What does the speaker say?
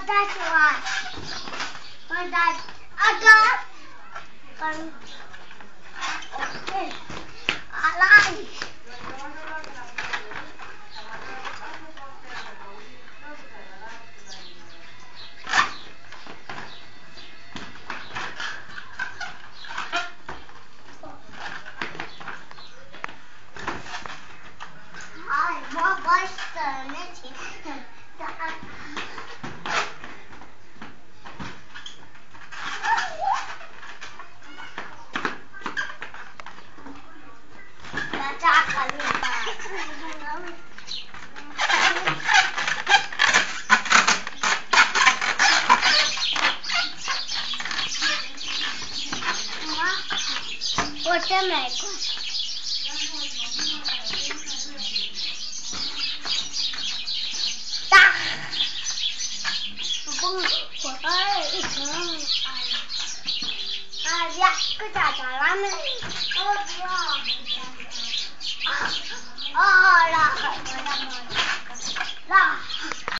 that's why. But that again. Okay. I like. More voice than anything. What am I going? Dạ, cứ chả lắm đấy. Là